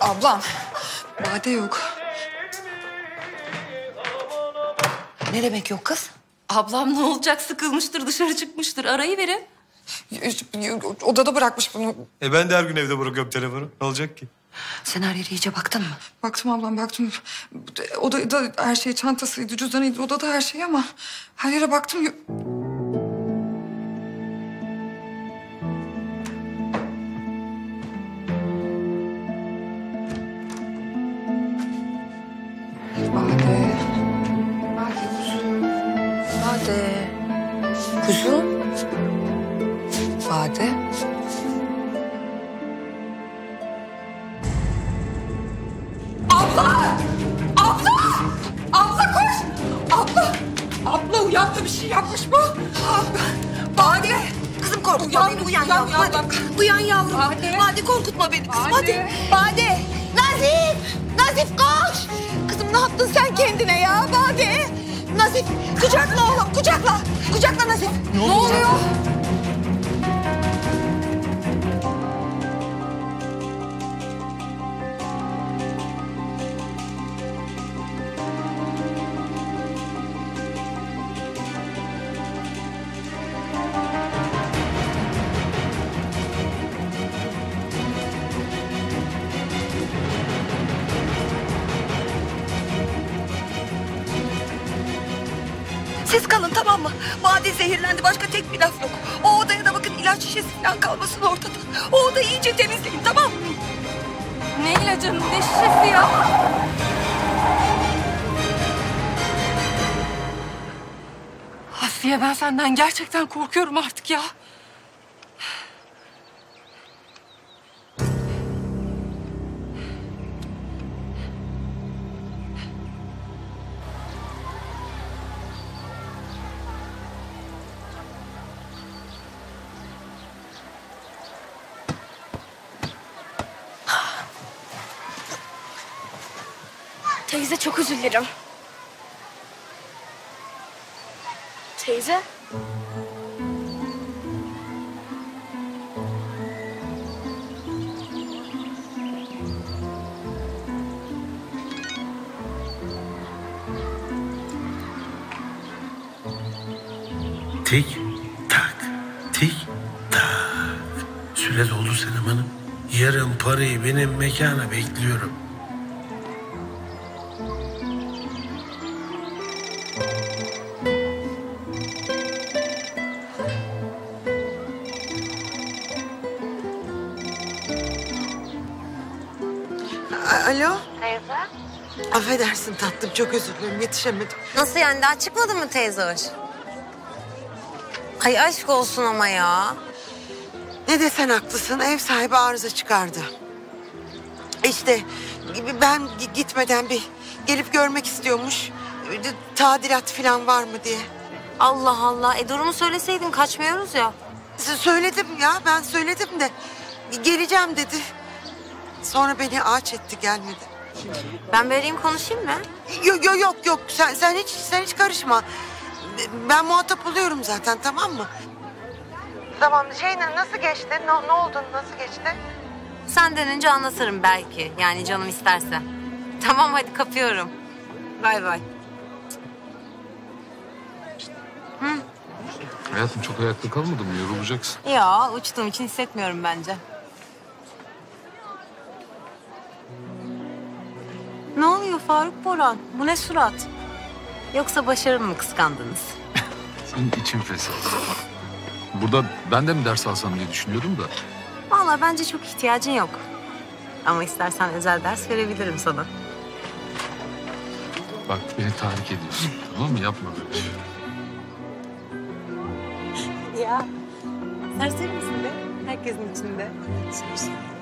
Ablam, Bade yok. Ne demek yok kız? Ablam ne olacak, sıkılmıştır, dışarı çıkmıştır. Arayı verin. Odada bırakmış bunu. Ben de her gün evde bırakıyorum telefonu. Ne olacak ki? Sen her yere iyice baktın mı? Baktım ablam, baktım. Odada her şey, çantasıydı, cüzdanıydı, odada her şey ama... ...her yere baktım. Bade. Bade kuzum. Bade. Kuzum. Bade. Abla koş! Abla uyandı, bir şey yapmış mı? Bade! Kızım korkutma beni. Uyan yavrum. Hadi. Uyan yavrum. Bade korkutma beni kızım. Hadi. Bade. Nazif. Nazif koş. Kızım ne yaptın sen kendine ya Bade? Nazif kucakla oğlum kucakla. Kucakla Nazif. Ne oluyor? Siz kalın tamam mı? Bade zehirlendi. Başka tek bir laf yok. O odaya da bakın ilaç şişesi falan kalmasın ortada. O odayı iyice temizleyin tamam mı? Ne ilacın, ne şişesi ya? Asiye, ben senden gerçekten korkuyorum artık ya. Teyze çok üzülürüm. Teyze? Tik tak, tik tak. Süre doldu Senem Hanım. Yarın parayı benim mekana bekliyorum. Alo, Teyze? affedersin tatlım, çok özür dilerim, yetişemedim. Nasıl yani, daha çıkmadı mı teyze hoş? Ay aşk olsun ama ya. Ne desen haklısın, ev sahibi arıza çıkardı. İşte ben gitmeden bir gelip görmek istiyormuş. Tadilat falan var mı diye. Allah Allah, durumu söyleseydin kaçmıyoruz ya. Söyledim ya, ben söyledim de geleceğim dedi. Sonra beni ağaç etti, gelmedi. Ben vereyim konuşayım mı? Yok. Sen hiç karışma. Ben muhatap oluyorum zaten, tamam mı? Tamam, nasıl geçti? Ne oldu? Nasıl geçti? Senden önce anlatırım belki. Yani canım isterse. Tamam hadi kapıyorum. Bay bay. Hayatım çok ayakta kalmadın mı? Yorulacaksın. Ya uçtuğum için hissetmiyorum bence. Ne oluyor Faruk Boran? Bu ne surat? Yoksa başarımı mı kıskandınız? Senin için fesat. Burada ben de mi ders alsam diye düşünüyordum da. Vallahi bence çok ihtiyacın yok. Ama istersen özel ders verebilirim sana. Bak beni tahrik ediyorsun. Tamam mı? Yapma böyle şey. Ya serseri misin be? Herkesin içinde.